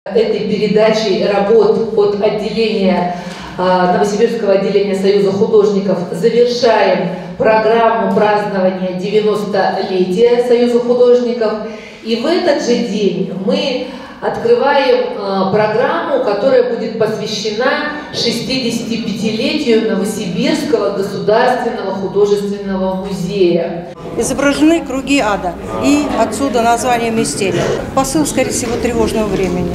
Этой передачей работ от отделения Новосибирского отделения Союза художников завершаем программу празднования 90-летия Союза художников. И в этот же день мы открываем программу, которая будет посвящена 65-летию Новосибирского государственного художественного музея. Изображены круги ада, и отсюда название мистерия. Посыл, скорее всего, тревожного времени.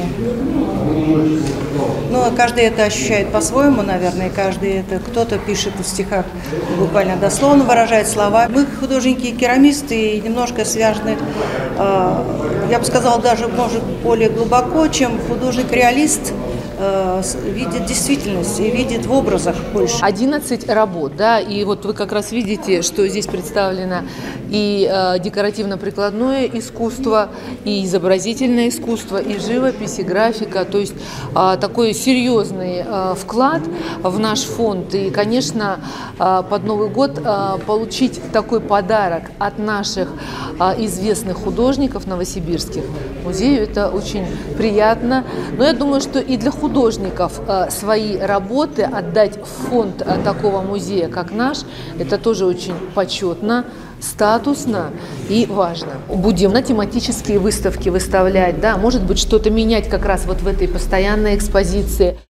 Но каждый это ощущает по-своему, наверное, каждый это, кто-то пишет в стихах, буквально дословно выражает слова. Мы художники и керамисты, и немножко связаны, я бы сказала, даже, может, более глубоко, чем художник-реалист, видит действительность и видит в образах больше. 11 работ, да, и вот вы как раз видите, что здесь представлено и декоративно-прикладное искусство, и изобразительное искусство, и живопись, и графика, то есть такой серьезный вклад в наш фонд. И, конечно, под Новый год получить такой подарок от наших известных художников новосибирских музею, это очень приятно. Но я думаю, что и для художников свои работы отдать в фонд такого музея, как наш, это тоже очень почетно, статусно и важно. Будем на тематические выставки выставлять, да, может быть, что-то менять как раз вот в этой постоянной экспозиции.